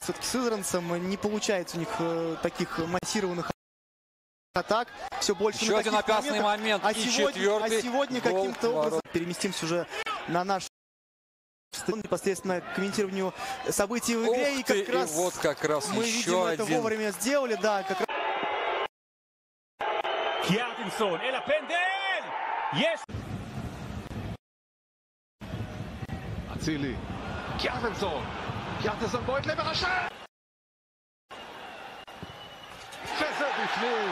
Все-таки с Изранцем не получается у них таких массированных атак. Все больше еще один опасный момент. А сегодня каким-то образом переместимся уже на наш стадион, непосредственно к комментированию событий в игре. Вот как раз мы видим это вовремя сделали, да, как раз. Kjartansson, eller Pendel! Yes! אצילי, קיארטנסון בועט לעבר השער! וזה בפנים!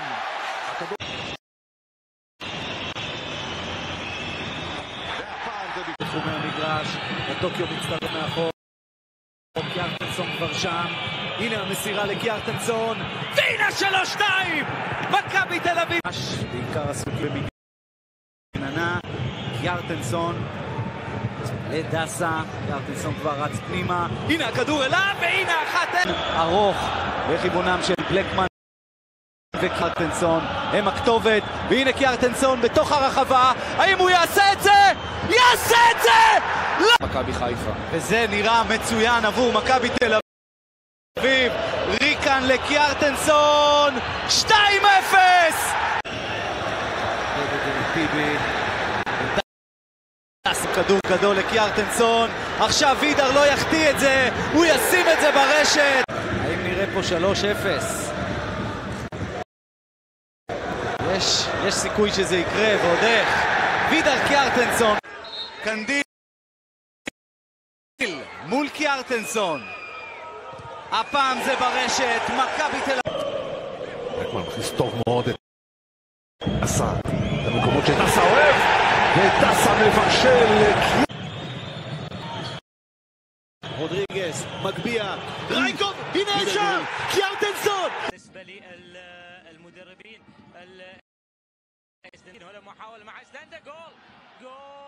והפעם זה בפנים. בתחומי המגרש, וטוקיו מצטרף מאחור. קיארטנסון כבר שם. הנה המסירה לקיארטנסון. והנה 3-2! מכבי תל אביב! בעיקר עסוק במגננה. קיארטנסון לדסה. קיארטנסון כבר רץ פנימה. הנה הכדור אליו, והנה 1-0! ארוך בכיוונם של בלקמן וקיארטנסון הם הכתובת, והנה קיארטנסון בתוך הרחבה. האם הוא יעשה את זה? יעשה את זה! לא! מכבי חיפה. וזה נראה מצוין עבור מכבי תל אביב. ריקן לקיארטנסון 2-0! כדור גדול לקיארטנסון. עכשיו וידר לא יחטיא את זה, הוא ישים את זה ברשת. האם נראה פה 3-0? יש סיכוי שזה יקרה, ועוד איך. וידר קיארטנסון. קנדיל מול קיארטנסון. הפעם זה ברשת, מכבי תל אביב. בלקמן מכניס טוב מאוד את דסה, למקומות שדסה אוהב, ודסה מבשל. רודריגז מגביה, רייקוב, הנה אפשר, קיארטנסון. المدربين هنا محاولة مع اسلندا جول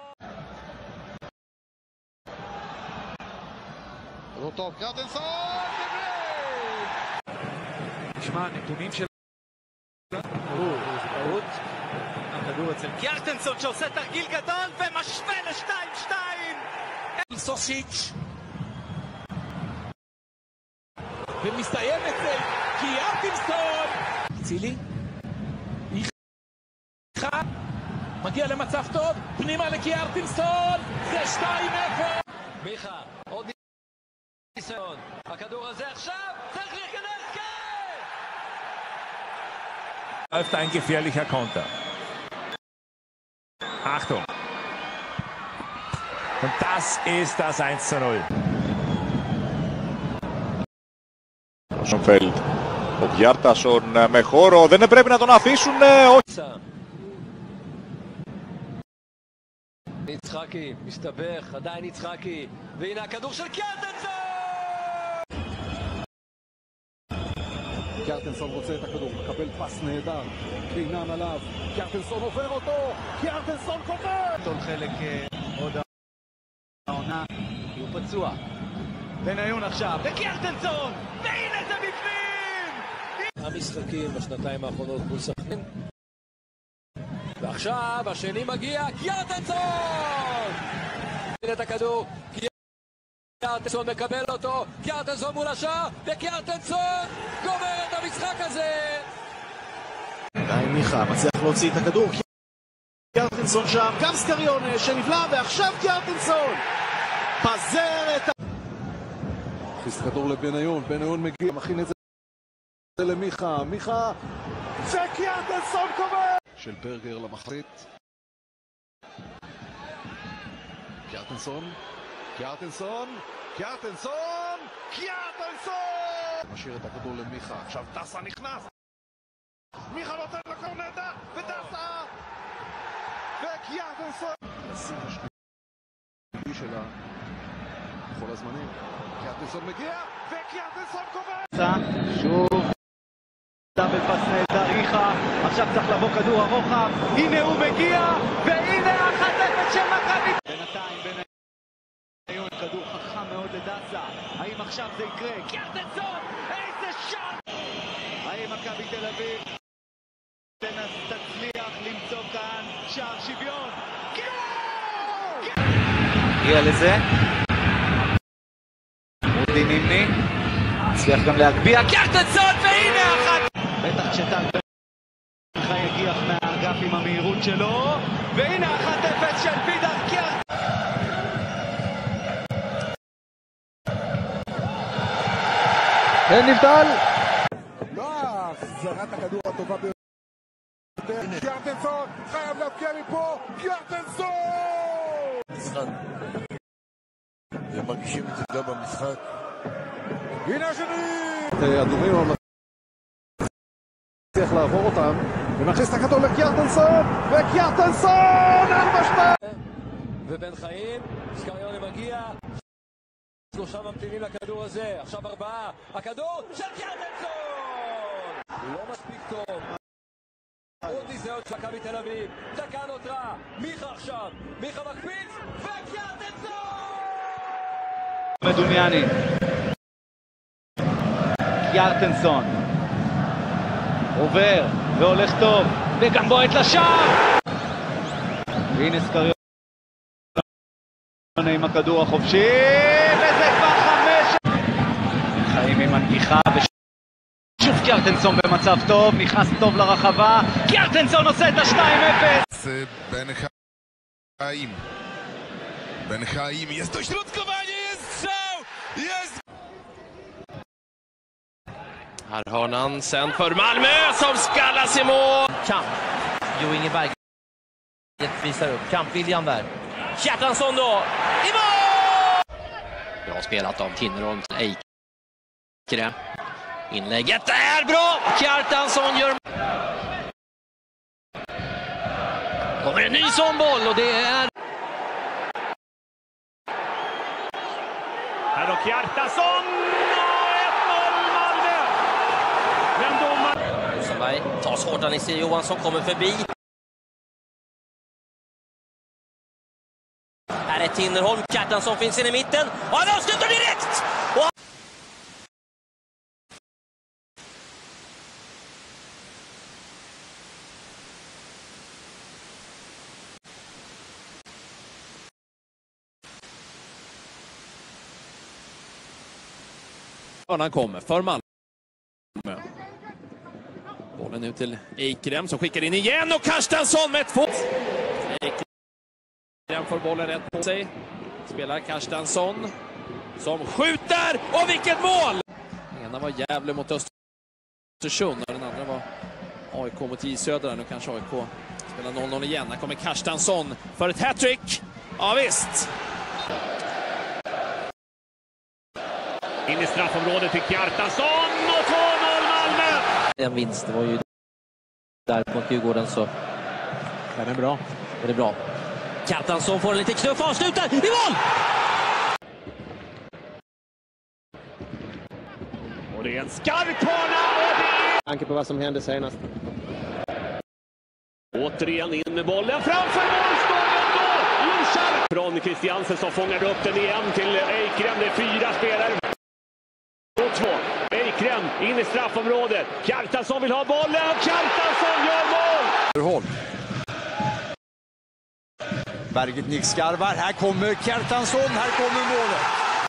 לא טוב, קיארטנסון! נשמע נתונים של הכדור אצל קיארטנסון שעושה תרגיל גדול ומשווה ל-2-2. סוסיץ' ומסתיים אצל קיארטנסון. צילי מגיע למצב טוב, פנימה לקיארטנסון, זה 2-0. מיכה, עוד ניסיון, הכדור הזה עכשיו, צריך להיכנס, כן! Läuft ein gefährlicher Konter. Achtung! Und das ist das 1:0. Σονφέλντ. Ο Γιάρτασον με χώρο, δεν πρέπει να τον αφήσουν, όχι. יצחקי, משתבח, עדיין יצחקי, והנה הכדור של קיארטנסון! קיארטנסון רוצה את הכדור, מקבל פס נהדר, קינן עליו, קיארטנסון עובר אותו, קיארטנסון כובש! כל חלק עוד העונה, הוא פצוע. בניון עכשיו, וקיארטנסון! והנה זה בפנים! המשחקים בשנתיים האחרונות מול סכנין. ועכשיו השני מגיע, קיארטנסון! הנה את הכדור, קיארטנסון מקבל אותו, קיארטנסון מול השער, וקיארטנסון גומר את המשחק הזה! עדיין מיכה מצליח להוציא את הכדור, קיארטנסון שם, גם סקריון שנבלע, ועכשיו קיארטנסון! פזר את ה... מכניס כדור לבניון, בניון מגיע, מכין את זה למיכה, מיכה, וקיארטנסון כובש! של ברגר למחצית. קיארטנסון, קיארטנסון, קיארטנסון, קיארטנסון! משאיר את הכדור למיכה, עכשיו דסה נכנס! מיכה נותן לו קורנטה, ודסה! וקיארטנסון! לשים השני שלה בכל הזמנים. קיארטנסון מגיע, וקיארטנסון כובש! שוב דאבל פס נהדר, מיכה, עכשיו צריך לבוא כדור הרוחב, הנה הוא מגיע, והנה 1-0 של מכבי. בינתיים בניון, כדור חכם מאוד לדסה, האם עכשיו זה יקרה? קיארטנסון, איזה שער! האם מכבי תל אביב תצליח למצוא כאן שער שוויון? הגיע לזה, רודי נימני, הצליח גם להגביה, קיארטנסון, והנה אחת! בטח כשטל בן חי יגיח מהאגף עם המהירות שלו, והנה 1-0 של וידר קיארטנסון! כן, נבדל! זרת הכדור הטובה ביותר. קיארטנסון חייב להפקיע מפה, קיארטנסון! משחק. ומרגישים את זה גם במשחק. הנה השני! אדומים הוא מצליח לעבור אותם, ומכניס את הכדור לקיארטנסון, וקיארטנסון! 4-2! ובן חיים, סקריוני מגיע. 3 ממתינים לכדור הזה, עכשיו 4, הכדור של קיארטנסון! לא מספיק טוב. עוד ניסיון של מכבי תל אביב, דקה נותרה, מיכה עכשיו, מיכה מקפיץ, וקיארטנסון! מדומיאני. קיארטנסון. עובר, והולך טוב, וגם בועט לשער! והנה סקריוני עם הכדור החופשי, וזה כבר 5! חיים עם הנגיחה, ושוב קיארטנסון במצב טוב, נכנס טוב לרחבה, קיארטנסון עושה את ה-2-0! בן חיים, jest dośrodkowanie, jest strzał! Jest! Här har han sen för Malmö som skallas i mål. Kamp. Jo Inge Bergqvist visar upp kampviljan där. Kjartansson då. I mål! Bra spelat av Tinnerholm till Eikrem. Inlägget är bra. Kjartansson gör. Kommer en ny sån boll och det är... Här har Kjartansson! 1-0 Malmö! Men domaren... Rosenberg tar hårt, Nisse Johansson kommer förbi. Här är Tinnerholm, Kjartansson finns inne i mitten. Och han avslutar direkt! Och... Han kommer för Malmö. Bollen ut till Eikrem som skickar in igen och Kjartansson med 2. Eikrem får bollen rätt på sig. Spelar Kjartansson som skjuter och vilket mål! Den ena var Gävle mot Östersund och den andra var AIK mot J Södra. Nu kanske AIK spelar 0-0 igen. Här kommer Kjartansson för ett hattrick. Ja visst. In i straffområdet till Kjartansson och 2-0 Malmö! En vinst, det var ju där mot Djurgården så... Den är bra. Det är bra. Kjartansson får en lite knuff, avslutar, i mål! Och det är en skarp hörna och det är... Tanke på vad som hände senast. Återigen in med bollen framför målstången då! Luschar från Christiansen som fångar upp den igen till Eikrem. Det är 4 spelare. 2. Eikrem in i straffområdet. Kjartansson vill ha bollen och Kjartansson gör mål! Berget nickskarvar. Här kommer Kjartansson. Här kommer målet.